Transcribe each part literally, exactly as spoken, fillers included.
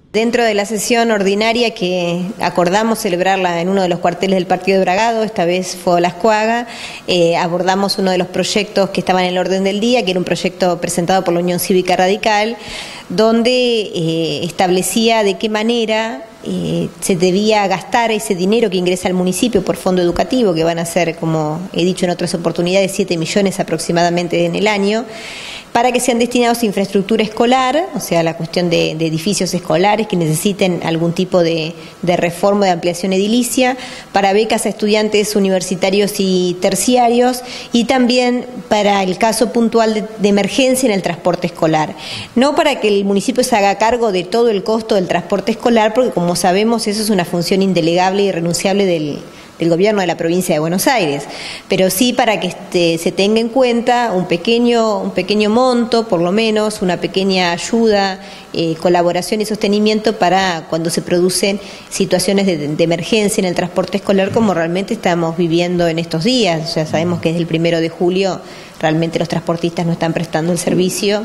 Dentro de la sesión ordinaria que acordamos celebrarla en uno de los cuarteles del Partido de Bragado, esta vez fue Olascuaga, eh, abordamos uno de los proyectos que estaban en el orden del día, que era un proyecto presentado por la Unión Cívica Radical, donde eh, establecía de qué manera eh, se debía gastar ese dinero que ingresa al municipio por fondo educativo, que van a ser, como he dicho en otras oportunidades, siete millones aproximadamente en el año, para que sean destinados a infraestructura escolar, o sea, la cuestión de, de edificios escolares que necesiten algún tipo de, de reforma, de ampliación edilicia, para becas a estudiantes universitarios y terciarios, y también para el caso puntual de, de emergencia en el transporte escolar. No para que el municipio se haga cargo de todo el costo del transporte escolar, porque como sabemos eso es una función indelegable y irrenunciable del del gobierno de la provincia de Buenos Aires, pero sí para que este, se tenga en cuenta un pequeño, un pequeño monto, por lo menos, una pequeña ayuda, eh, colaboración y sostenimiento para cuando se producen situaciones de, de emergencia en el transporte escolar, como realmente estamos viviendo en estos días. Ya sabemos que desde el primero de julio realmente los transportistas no están prestando el servicio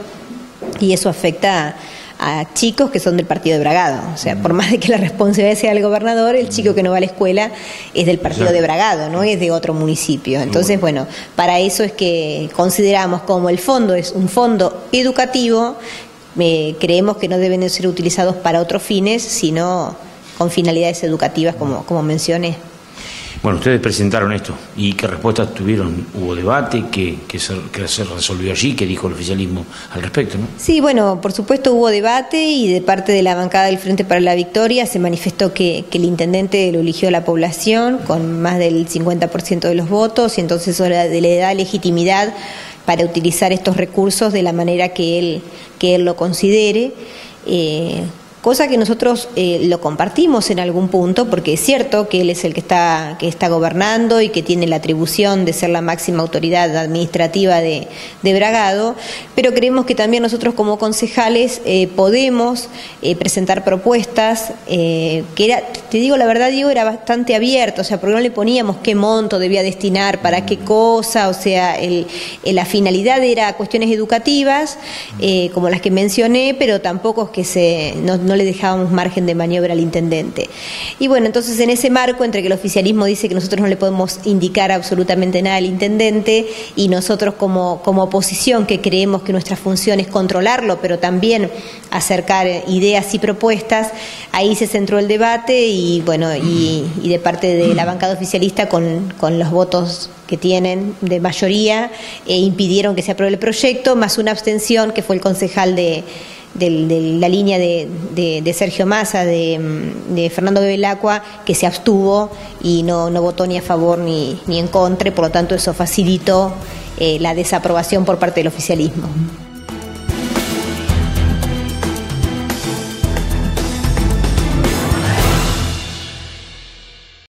y eso afecta a a chicos que son del Partido de Bragado. O sea, por más de que la responsabilidad sea del gobernador, el chico que no va a la escuela es del Partido de Bragado, no es de otro municipio. Entonces, bueno, para eso es que consideramos como el fondo es un fondo educativo, eh, creemos que no deben de ser utilizados para otros fines, sino con finalidades educativas, como, como mencioné. Bueno, ustedes presentaron esto, ¿y qué respuestas tuvieron? ¿Hubo debate? ¿Qué, qué, se, qué se resolvió allí? ¿Qué dijo el oficialismo al respecto, no? Sí, bueno, por supuesto hubo debate y de parte de la bancada del Frente para la Victoria se manifestó que, que el intendente lo eligió la población con más del cincuenta por ciento de los votos y entonces eso le, le da legitimidad para utilizar estos recursos de la manera que él, que él lo considere. Eh, cosa que nosotros eh, lo compartimos en algún punto, porque es cierto que él es el que está, que está gobernando y que tiene la atribución de ser la máxima autoridad administrativa de, de Bragado, pero creemos que también nosotros como concejales eh, podemos eh, presentar propuestas, eh, que era, te digo la verdad, Diego, era bastante abierto, o sea, porque no le poníamos qué monto debía destinar, para qué cosa, o sea, el, el, la finalidad era cuestiones educativas, eh, como las que mencioné, pero tampoco es que se... No, no le dejábamos margen de maniobra al intendente. Y bueno, entonces en ese marco, entre que el oficialismo dice que nosotros no le podemos indicar absolutamente nada al intendente y nosotros como, como oposición, que creemos que nuestra función es controlarlo, pero también acercar ideas y propuestas, ahí se centró el debate y bueno, y, y de parte de la bancada oficialista con, con los votos que tienen de mayoría, eh, impidieron que se apruebe el proyecto, más una abstención que fue el concejal de De, de la línea de, de, de Sergio Massa, de, de Fernando Bevilacqua, que se abstuvo y no, no votó ni a favor ni, ni en contra, por lo tanto eso facilitó eh, la desaprobación por parte del oficialismo.